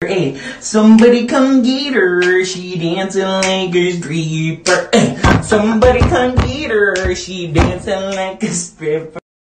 Hey, somebody come get her, she dancing like a stripper. Hey, somebody come get her, she dancing like a stripper.